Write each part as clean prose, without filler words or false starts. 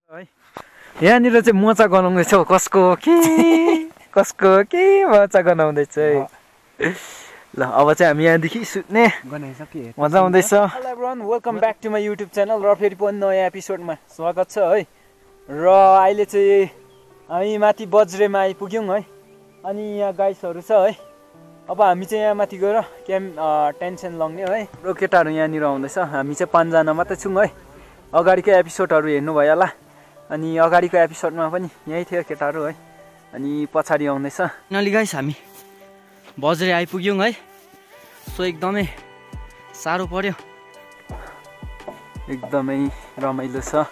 है यहाँनिर चाहिँ मोचा गनाउँदैछ कसको के मोचा गनाउँदैछ है ल अब चाहिँ हामी यहाँदेखि सुत्ने मजा आउँदैछ। Hello everyone, welcome back to my YouTube channel र फेरि पनि नयाँ एपिसोडमा स्वागत छ है। र अहिले चाहिँ हामी माथि बज्रेमा आइपुग्यौँ है। अनि यहाँ गाइसहरू छ है। अब हामी चाहिँ यहाँ माथि गएर टेन्सन लग्ने है। र केटाहरू यहाँनिर आउँदैछ। हामी चाहिँ 5 जना मात्रै छौँ है। अगाडिको एपिसोडहरू हेर्नु भयो होला। अनि अगाडिको एपिसोडमा पनि यही थियो केटाहरू है। अनि पछाडि आउँदैछ। फाइनली गाइस हामी बज्रे आइपुग्यौँ है। सो एकदमै साह्रो पर्यो, एकदमै रमाइलो छ।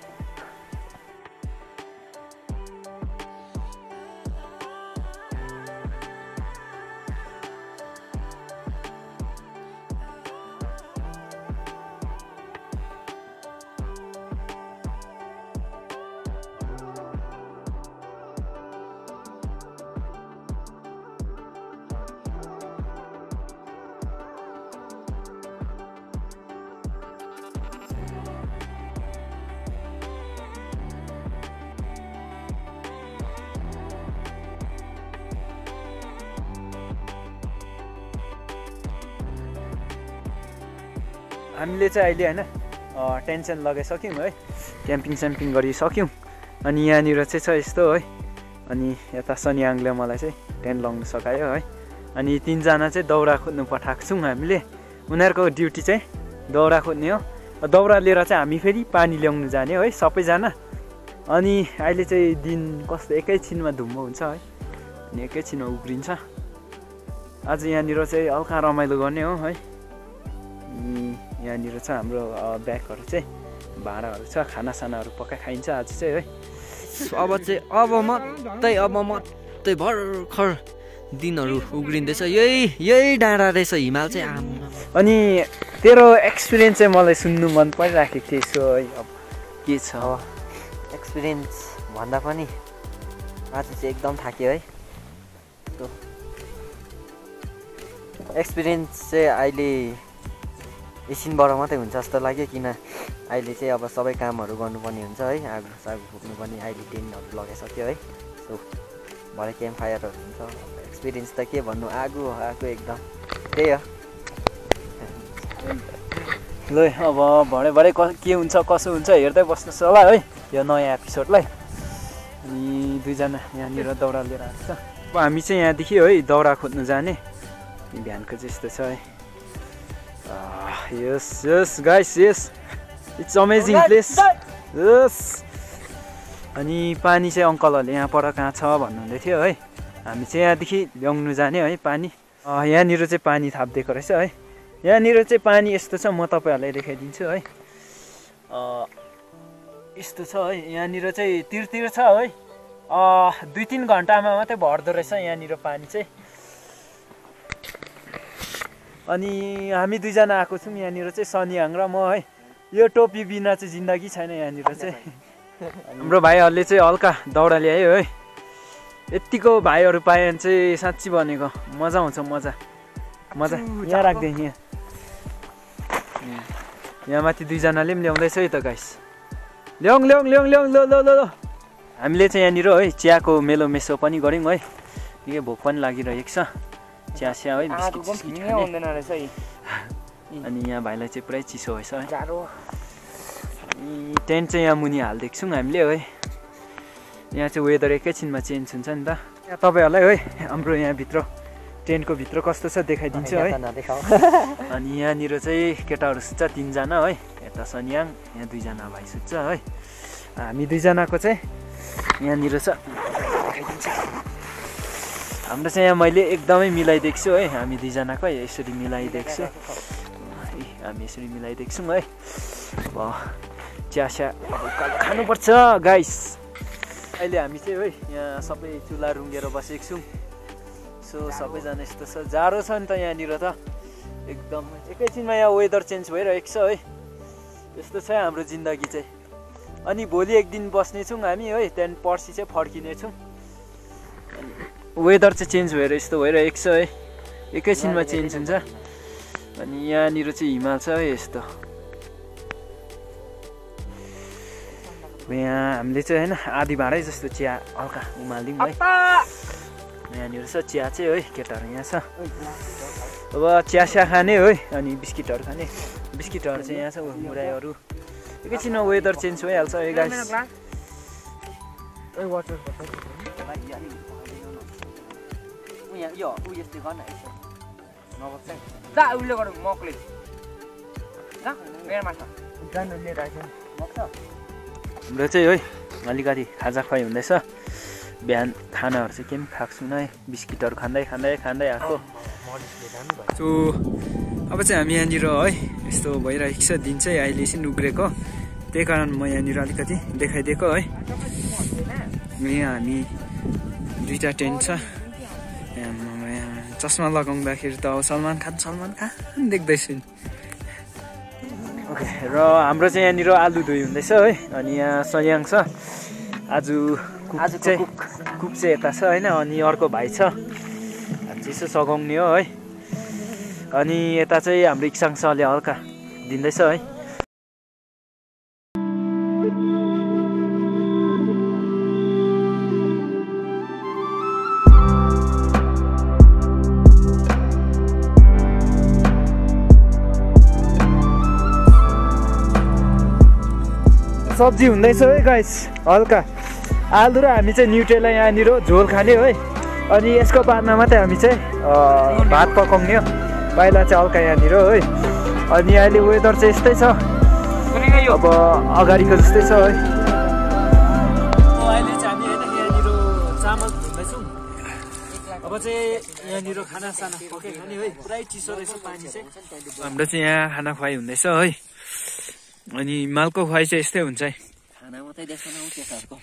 हामीले चाहिँ अहिले हैन टेन्सन लगाइसक्यौँ है। क्याम्पिङ गरिसक्यौँ। अनि यहाँनिर चाहिँ छ यस्तो है। अनि यता सनियाङले मलाई चाहिँ टेन्ट लगाउन सकायो है। अनि 3 जना चाहिँ दाउरा खोज्नु पठाएको छौँ हामीले। उनीहरूको ड्युटी चाहिँ दाउरा खोज्ने हो। दाउरा लिएर चाहिँ हामी फेरि पानी ल्याउनु जाने है सबैजना। अनि अहिले चाहिँ दिन कस्तो एकैछिनमा धुम्म हुन्छ है। अनि एकैछिनमा उब्रिन्छ। आज यहाँनिर चाहिँ हल्का रमाइलो गर्ने हो है। यहाँनिर चाहिँ हाम्रो ब्यागहरू चाहिँ भाँडाहरू छ, खानासानाहरू पक्का खाइन्छ आज चाहिँ है। अब मात्रै भर्खर दिनहरू उग्रिँदैछ। यही डाँडा रहेछ हिमाल चाहिँ आम्मा। अनि तेरो एक्सपिरियन्स चाहिँ मलाई सुन्नु मन परिराखेको थियो। सो है अब के छ एक्सपिरियन्स भन्दा पनि आज चाहिँ एकदम थाक्यो है। एक्सपिरियन्स चाहिँ अहिले एकछिनबाट मात्रै हुन्छ जस्तो लाग्यो। किन अहिले चाहिँ अब सबै कामहरू गर्नुपर्ने हुन्छ है। आगो सागो फुक्नुपर्ने, अहिले टेन्टहरू लगाइसक्यो है। सो भरे क्याम्प फायरहरू हुन्छ। एक्सपिरियन्स त के भन्नु, आगो एकदम त्यही हो। ल अब भरे के हुन्छ कसो हुन्छ हेर्दै बस्नुहोस् होला है यो नयाँ एपिसोडलाई। अनि 2 जना यहाँनिर दाउरा लिएर आएको छ। अब हामी चाहिँ यहाँदेखि है दाउरा खोज्नु जाने। बिहानको चाहिँ यस्तो छ है। Yes guys, yes, it's amazing place. Yes. अनि पानी चाहिँ अङ्कलहरूले यहाँ पर कहाँ छ भन्नुहुँदै थियो है। हामी चाहिँ यहाँदेखि ल्याउनु जाने है पानी। यहाँनिर चाहिँ पानी थापिदिएको रहेछ है। यहाँनिर चाहिँ पानी यस्तो छ, म तपाईँहरूलाई देखाइदिन्छु है। यस्तो छ है। यहाँनिर चाहिँ तिर छ है। 2-3 घन्टामा मात्रै भर्दो रहेछ यहाँनिर पानी चाहिँ। अनि हामी 2 जना आएको छौँ यहाँनिर चाहिँ, सनिहाङ र म है। यो टोपी बिना चाहिँ जिन्दगी छैन यहाँनिर चाहिँ। हाम्रो भाइहरूले चाहिँ हल्का दाउरा ल्यायो है। यतिको भाइहरू पायो भने चाहिँ साँच्ची भनेको मजा आउँछ। मजा यहाँ राख्दै यहाँ माथि 2 जनाले पनि ल्याउँदैछ है त गाइस। ल्याउँ ल। हामीले चाहिँ यहाँनिर है चियाको मेलो मेसो पनि गऱ्यौँ है। निकै भोक पनि लागिरहेको छ। चिया है, बिस्किट खाने। अनि यहाँ भाइलाई चाहिँ पुरै चिसो भएछ है। टेन्ट चाहिँ यहाँ मुनि हालिदिएको छौँ हामीले है। यहाँ चाहिँ वेदर एकैछिनमा चेन्ज हुन्छ नि त। यहाँ तपाईँहरूलाई है हाम्रो यहाँभित्र टेन्टको भित्र कस्तो छ देखाइदिन्छु है। अनि यहाँनिर चाहिँ केटाहरू सुत्छ 3 जना है। यता सनियाङ, यहाँ 2 जना भाइ सुत्छ है। हामी 2 जनाको चाहिँ यहाँनिर छ देखाइदिन्छु। हाम्रो चाहिँ यहाँ मैले एकदमै मिलाइदिएको छु है। हामी 2 जनाको यसरी मिलाइदिएको छु। हामी यसरी मिलाइदिएको छौँ है। अब चिया खानुपर्छ गाइस। अहिले हामी चाहिँ है यहाँ सबै चुल्हा रुँगेर बसेको छौँ। सो सबैजना यस्तो छ, जाडो छ नि त यहाँनिर त एकदम। एकैछिनमा यहाँ वेदर चेन्ज भइरहेको छ है। यस्तो छ हाम्रो जिन्दगी चाहिँ। अनि भोलि एक दिन बस्नेछौँ हामी है। त्यहाँदेखि पर्सि चाहिँ फर्किनेछौँ। वेदर चाहिँ चेन्ज भएर यस्तो भइरहेको छ है। एकैछिनमा चेन्ज हुन्छ। अनि यहाँनिर चाहिँ हिमाल छ है यस्तो। यहाँ हामीले चाहिँ होइन आधी भाँडै जस्तो चिया हल्का उमालिदिउँ है। यहाँनिर छ चिया चाहिँ है, केटाहरू यहाँ छ। अब चिया खाने है, अनि बिस्किटहरू खाने। बिस्किटहरू चाहिँ यहाँ छ, मुराईहरू। एकैछिनमा वेदर चेन्ज भइहाल्छ है गाइस। हाम्रो चाहिँ है अलिकति खाजा खुवाइ हुँदैछ। बिहान खानाहरू चाहिँ के पनि खाएको छुइनँ है, बिस्किटहरू खाँदै आएको। सो अब चाहिँ हामी यहाँनिर है यस्तो भइरहेको छ, दिन चाहिँ अहिले एकछिन उग्रेको, त्यही कारण म यहाँनिर अलिकति देखाइदिएको है। यहाँ हामी दुईवटा टेन्ट छ। यहाँ चस्मा लगाउँदाखेरि त अब सलमान खान देख्दैछु नि। ओके, र हाम्रो चाहिँ यहाँनिर आलु धोइ हुँदैछ है। अनि यहाँ सयाङ छ, आज कुक चाहिँ यता छ होइन। अनि अर्को भाइ छ, चिसो सघाउने हो है। अनि यता चाहिँ हाम्रो इक्साङ सरले हल्का दिँदैछ है। सब्जी हुँदैछ है गाइस, हल्का आलु र हामी चाहिँ न्युट्रेला यहाँनिर झोल खाने है। अनि यसको बादमा मात्रै हामी चाहिँ भात पकाउने हो। पहिला चाहिँ हल्का यहाँनिर है। अनि अहिले वेदर चाहिँ यस्तै छ, अब अगाडिको जस्तै छ है। अहिले चाहिँ हामी होइन यहाँनिर चामल धुँदैछौँ। अब चाहिँ यहाँनिर खानासाना पकाइ खाने है, पुरै चिसो रहेछ पानी चाहिँ। हाम्रो चाहिँ यहाँ खाना खुवाइ हुँदैछ है। अनि मालको खुवाइ चाहिँ यस्तै हुन्छ है, खाना मात्रै देख्छ न केटाहरूको।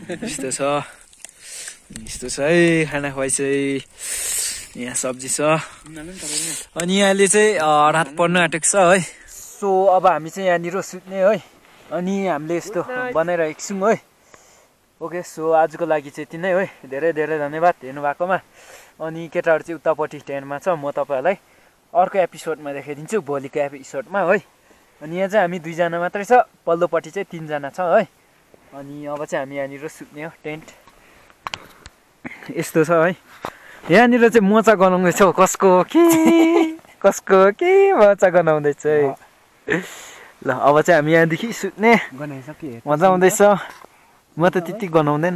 यस्तो छ है खाना खुवाइ चाहिँ। यहाँ सब्जी छ। अनि यहाँले चाहिँ रात पर्न आँटेको छ है। सो अब हामी चाहिँ यहाँनिर सुत्ने है। अनि हामीले यस्तो बनाइरहेको छौँ है। ओके, सो आजको लागि चाहिँ यति नै है। धेरै धेरै धन्यवाद हेर्नु भएकोमा। अनि केटाहरू चाहिँ उतापट्टि टेन्टमा छ, म तपाईँहरूलाई अर्को एपिसोडमा देखाइदिन्छु, भोलिको एपिसोडमा है। अनि यहाँ चाहिँ हामी दुईजना मात्रै छ, पल्लोपट्टि चाहिँ तिनजना छ है। अनि अब चाहिँ हामी यहाँनिर सुत्ने हो। टेन्ट यस्तो छ है। यहाँनिर चाहिँ मोचा गनाउँदैछ, कसको के मोचा गनाउँदैछ है। ल अब चाहिँ हामी यहाँदेखि सुत्ने, मजा आउँदैछ। म त त्यति गनाउँदैन।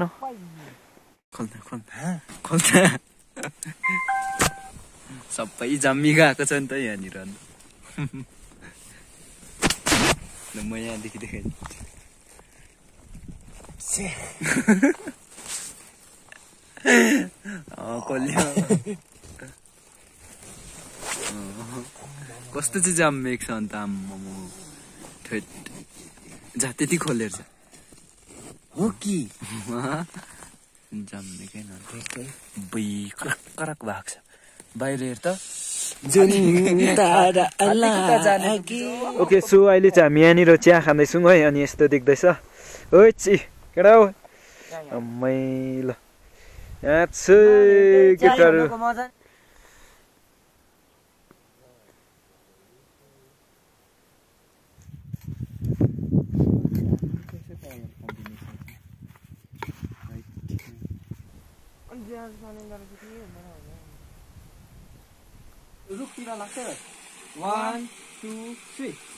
सबै जम्मी गएको छ नि त यहाँनिर। म यहाँदेखि देखाइदिन्छु। कस्तो चाहिँ जम्मेको छ अन्त आम्मामा। जा त्यति खोलेर छ हो कि जम्मेकै न करक करक भएको छ। बाहिर हेर त। ओके, सो अहिले चाहिँ हामी यहाँनिर चिया खाँदैछौँ है। अनि यस्तो देख्दैछ ओ ची केटा हो ल यहाँ छ केटाहरू। रुखतिर लाग्छ 1 2 3